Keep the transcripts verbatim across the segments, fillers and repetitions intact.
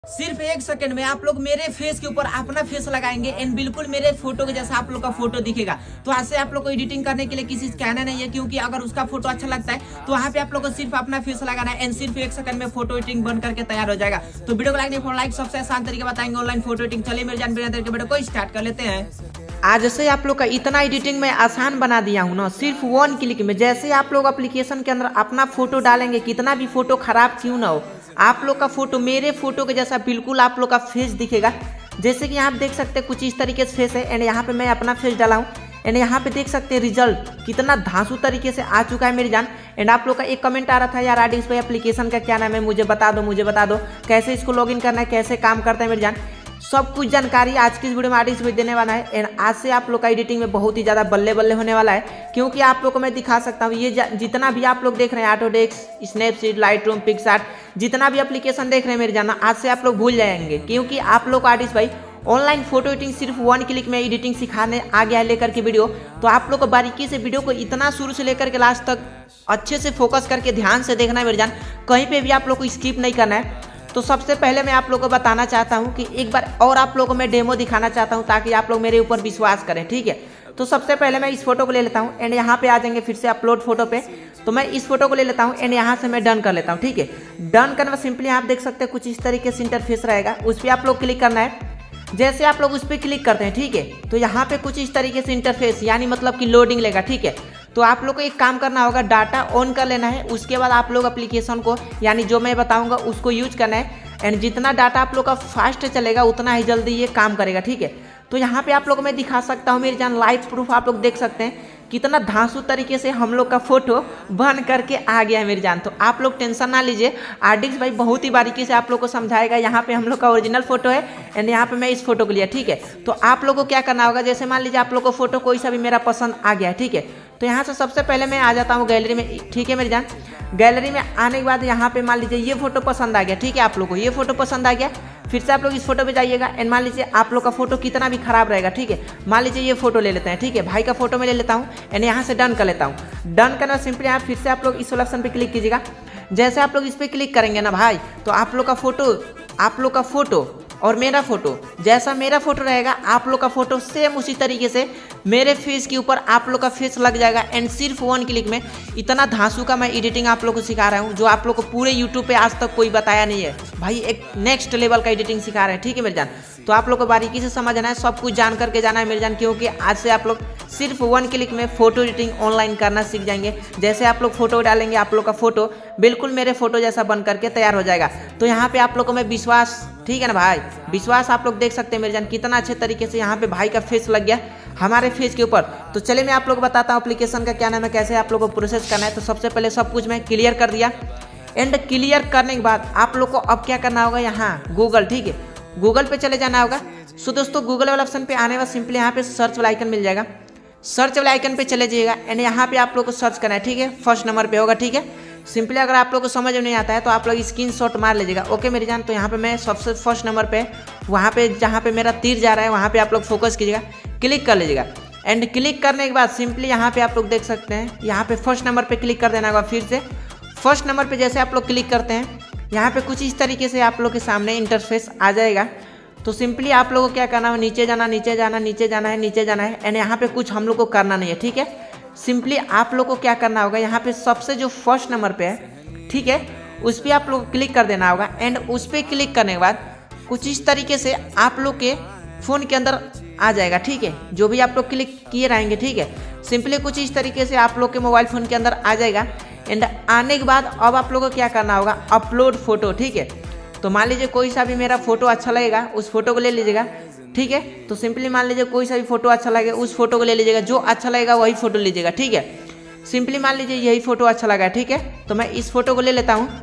सिर्फ एक सेकंड में आप लोग मेरे फेस के ऊपर अपना फेस लगाएंगे एंड बिल्कुल मेरे फोटो के जैसा आप लोग का फोटो दिखेगा। तो ऐसे आप लोग को एडिटिंग करने के लिए किसी से कहना नहीं है, क्योंकि अगर उसका फोटो अच्छा लगता है तो वहाँ पे आप लोग को सिर्फ अपना फेस लगाना है एंड सिर्फ एक सेकंड में फोटो एडिटिंग बन करके तैयार हो जाएगा। तो वीडियो को लाइक नहीं लाइक सबसे आसान तरीके बताएंगे ऑनलाइन फोटो एडिटिंग। चलिए मेरे जान बिना देर के वीडियो को स्टार्ट कर लेते हैं। आज से आप लोग का इतना एडिटिंग में आसान बना दिया हूँ ना, सिर्फ वन क्लिक में। जैसे आप लोग एप्लीकेशन के अंदर अपना फोटो डालेंगे, कितना भी फोटो खराब क्यों ना हो, आप लोग का फोटो मेरे फोटो के जैसा बिल्कुल आप लोग का फेस दिखेगा। जैसे कि यहाँ देख सकते हैं कुछ इस तरीके से फेस है एंड यहाँ पे मैं अपना फेस डाला हूँ एंड यहाँ पे देख सकते हैं रिजल्ट कितना धांसू तरीके से आ चुका है मेरी जान। एंड आप लोग का एक कमेंट आ रहा था, यार आरडीएक्स भाई एप्लीकेशन का क्या नाम है, मुझे बता दो मुझे बता दो कैसे इसको लॉगिन करना है, कैसे काम करता है मेरी जान। सब कुछ जानकारी आज की इस वीडियो में आरडीएक्स भाई देने वाला है एंड आज से आप लोग का एडिटिंग में बहुत ही ज़्यादा बल्ले बल्ले होने वाला है, क्योंकि आप लोग को मैं दिखा सकता हूँ ये जितना भी आप लोग देख रहे हैं ऑटोडेस्क, स्नैपसीड, लाइटरूम, पिक्सआर्ट, जितना भी एप्लीकेशन देख रहे हैं मेरे जाना, आज से आप लोग भूल जाएंगे, क्योंकि आप लोग आरडीएक्स भाई ऑनलाइन फोटो एडिटिंग सिर्फ वन क्लिक में एडिटिंग सिखाने आ गया है लेकर के वीडियो। तो आप लोग को बारीकी से वीडियो को इतना शुरू से लेकर के लास्ट तक अच्छे से फोकस करके ध्यान से देखना है मेरे जान, कहीं पे भी आप लोग को स्किप नहीं करना है। तो सबसे पहले मैं आप लोगों को बताना चाहता हूं कि एक बार और आप लोगों को मैं डेमो दिखाना चाहता हूं ताकि आप लोग मेरे ऊपर विश्वास करें, ठीक है। तो सबसे पहले मैं इस फोटो को ले लेता हूं एंड यहाँ पे आ जाएंगे फिर से अपलोड फोटो पे। तो मैं इस फोटो को ले लेता हूं एंड यहाँ से मैं डन कर लेता हूं, ठीक है। डन करना सिंपली आप देख सकते हैं कुछ इस तरीके से इंटरफेस रहेगा, उस पर आप लोग क्लिक करना है। जैसे आप लोग उस पर क्लिक करते हैं, ठीक है, तो यहाँ पे कुछ इस तरीके से इंटरफेस यानी मतलब कि लोडिंग लेगा, ठीक है। तो आप लोग को एक काम करना होगा, डाटा ऑन कर लेना है, उसके बाद आप लोग एप्लीकेशन को यानी जो मैं बताऊंगा उसको यूज करना है एंड जितना डाटा आप लोग का फास्ट चलेगा उतना ही जल्दी ये काम करेगा, ठीक है। तो यहाँ पे आप लोग को मैं दिखा सकता हूँ मेरी जान लाइव प्रूफ, आप लोग देख सकते हैं कितना धांसू तरीके से हम लोग का फोटो बन करके आ गया है मेरी जान। तो आप लोग टेंशन ना लीजिए, आरडीएक्स भाई बहुत ही बारीकी से आप लोग को समझाएगा। यहाँ पे हम लोग का ओरिजिनल फोटो है एंड यहाँ पे मैं इस फोटो को लिया, ठीक है। तो आप लोग को क्या करना होगा, जैसे मान लीजिए आप लोग को फोटो कोई सा भी मेरा पसंद आ गया है, ठीक है। तो यहाँ से सबसे पहले मैं आ जाता हूँ गैलरी में, ठीक है मेरी जान। गैलरी में आने के बाद यहाँ पे मान लीजिए ये फोटो पसंद आ गया, ठीक है। आप लोग को ये फोटो पसंद आ गया, फिर से आप लोग इस फोटो पे जाइएगा एंड मान लीजिए आप लोग का फोटो कितना भी खराब रहेगा, ठीक है। मान लीजिए ये फोटो ले लेते हैं, ठीक है, भाई का फोटो में ले लेता हूँ एंड यहाँ से डन कर लेता हूँ। डन करना सिंपली आप फिर से आप लोग इस ऑप्शन पे क्लिक कीजिएगा। जैसे आप लोग इस पर क्लिक करेंगे ना भाई, तो आप लोग का फोटो आप लोग का फोटो और मेरा फोटो जैसा मेरा फोटो रहेगा आप लोग का फोटो सेम उसी तरीके से मेरे फेस के ऊपर आप लोग का फेस लग जाएगा एंड सिर्फ वन क्लिक में। इतना धांसू का मैं एडिटिंग आप लोग को सिखा रहा हूँ जो आप लोग को पूरे यूट्यूब पे आज तक कोई बताया नहीं है भाई, एक नेक्स्ट लेवल का एडिटिंग सिखा रहे हैं, ठीक है मेरे जान। तो आप लोग को बारीकी से समझना है, सब कुछ जान करके जाना है मेरे जान, क्योंकि आज से आप लोग सिर्फ वन क्लिक में फोटो एडिटिंग ऑनलाइन करना सीख जाएंगे। जैसे आप लोग फोटो डालेंगे आप लोग का फोटो बिल्कुल मेरे फोटो जैसा बन करके तैयार हो जाएगा। तो यहाँ पे आप लोग को मैं विश्वास, ठीक है ना भाई, विश्वास आप लोग देख सकते हैं मेरे जान कितना अच्छे तरीके से यहाँ पे भाई का फेस लग गया हमारे फेस के ऊपर। तो चलिए मैं आप लोग को बताता हूँ एप्लीकेशन का क्या नाम है, कैसे आप लोग को प्रोसेस करना है। तो सबसे पहले सब कुछ मैं क्लियर कर दिया एंड क्लियर करने के बाद आप लोग को अब क्या करना होगा, यहाँ गूगल, ठीक है, गूगल पे चले जाना होगा। सो दोस्तों गूगल वाला ऑप्शन पे आने के बाद सिंपली यहाँ पे सर्च वाला आइकन मिल जाएगा, सर्च वाला आइकन पे चले जाइएगा एंड यहाँ पे आप लोग को सर्च करना है, ठीक है, फर्स्ट नंबर पे होगा, ठीक है। सिंपली अगर आप लोग को समझ में नहीं आता है तो आप लोग स्क्रीनशॉट मार लीजिएगा, ओके मेरी जान। तो यहाँ पे मैं सबसे फर्स्ट नंबर पे वहाँ पे जहाँ पे मेरा तीर जा रहा है वहाँ पे आप लोग फोकस कीजिएगा, क्लिक कर लीजिएगा एंड क्लिक करने के बाद सिंपली यहाँ पे आप लोग देख सकते हैं यहाँ पे फर्स्ट नंबर पे क्लिक कर देना होगा। फिर से फर्स्ट नंबर पे जैसे आप लोग क्लिक करते हैं यहाँ पे कुछ इस तरीके से आप लोग के सामने इंटरफेस आ जाएगा। तो सिंपली आप लोगों को क्या करना है, नीचे जाना नीचे जाना नीचे जाना है नीचे जाना है एंड यहाँ पे कुछ हम लोग को करना नहीं है, ठीक है। सिंपली आप लोग को क्या करना होगा, यहाँ पे सबसे जो फर्स्ट नंबर पे है, ठीक है, उस पर आप लोग क्लिक कर देना होगा एंड उस पर क्लिक करने के बाद कुछ इस तरीके से आप लोग के फ़ोन के अंदर आ जाएगा, ठीक है, जो भी आप लोग क्लिक किए रहेंगे, ठीक है। सिंपली कुछ इस तरीके से आप लोग के मोबाइल फ़ोन के अंदर आ जाएगा एंड आने के बाद अब आप लोगों को क्या करना होगा, अपलोड फोटो, ठीक है। तो मान लीजिए कोई सा भी मेरा फोटो अच्छा लगेगा उस फोटो को ले लीजिएगा, ठीक है। तो सिंपली मान लीजिए कोई सा भी फोटो अच्छा लगे उस फोटो को ले लीजिएगा, जो अच्छा लगेगा वही फोटो लीजिएगा, ठीक है। सिंपली मान लीजिए यही फोटो अच्छा लगा, ठीक है, तो मैं इस फोटो को ले लेता हूँ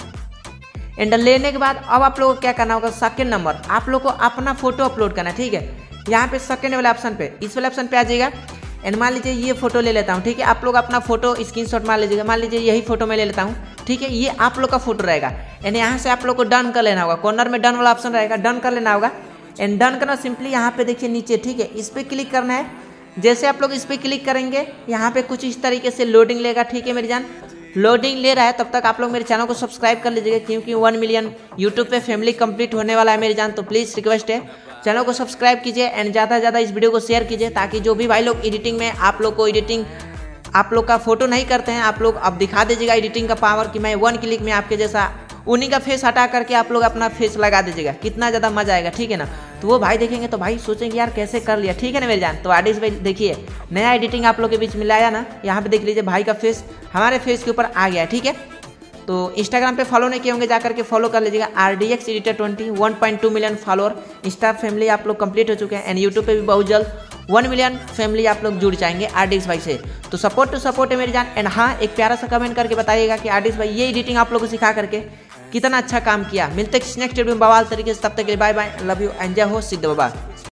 एंड लेने के बाद अब आप लोगों को क्या करना होगा, सेकंड नंबर आप लोग को अपना फोटो अपलोड करना है, ठीक है। यहाँ पे सेकंड वाले ऑप्शन पे इस वाले ऑप्शन पे आ जाइएगा एंड मान लीजिए ये फोटो ले लेता हूँ, ठीक है। आप लोग अपना फोटो स्क्रीनशॉट मार लीजिएगा, मान लीजिए यही फोटो मैं ले लेता हूँ, ठीक है, ये आप लोग का फोटो रहेगा एंड यहाँ से आप लोग को डन कर लेना होगा। कॉर्नर में डन वाला ऑप्शन रहेगा, डन कर लेना होगा एंड डन करना सिंपली यहाँ पे देखिए नीचे, ठीक है, इस पर क्लिक करना है। जैसे आप लोग इस पर क्लिक करेंगे यहाँ पे कुछ इस तरीके से लोडिंग लेगा, ठीक है मेरी जान। लोडिंग ले रहा है तब तक आप लोग मेरे चैनल को सब्सक्राइब कर लीजिएगा, क्योंकि वन मिलियन यूट्यूब पे फैमिली कंप्लीट होने वाला है मेरी जान। तो प्लीज़ रिक्वेस्ट है चैनल को सब्सक्राइब कीजिए एंड ज़्यादा से ज़्यादा इस वीडियो को शेयर कीजिए, ताकि जो भी भाई लोग एडिटिंग में आप लोग को एडिटिंग आप लोग का फोटो नहीं करते हैं, आप लोग अब दिखा दीजिएगा एडिटिंग का पावर कि मैं वन क्लिक में आपके जैसा उन्हीं का फेस हटा करके आप लोग अपना फेस लगा दीजिएगा, कितना ज़्यादा मजा आएगा, ठीक है ना। तो वो भाई देखेंगे तो भाई सोचेंगे यार कैसे कर लिया, ठीक है ना मेरी जान। तो आर्टिस्ट भाई देखिए नया एडिटिंग आप लोग के बीच में लाया ना, यहाँ पे देख लीजिए भाई का फेस हमारे फेस के ऊपर आ गया, ठीक है। तो इंस्टाग्राम पे फॉलो नहीं किए होंगे, जाकर के फॉलो कर लीजिएगा R D X editor twenty, one point two million follower insta family आप लोग कंप्लीट हो चुके हैं एंड यूट्यूब पे भी बहुत जल्द वन मिलियन फैमिली आप लोग जुड़ जाएंगे आर्टिस्ट भाई से। तो सपोर्ट टू सपोर्ट है मेरी जान। एंड हाँ, एक प्यारा सा कमेंट करके बताइएगा कि आर्टिस्ट भाई ये एडिटिंग आप लोग को सिखा करके कितना अच्छा काम किया। मिलते हैं नेक्स्ट वीडियो में बवाल तरीके से, तब तक के लिए bye bye, love you, enjoy हो, सिद्ध बाबा।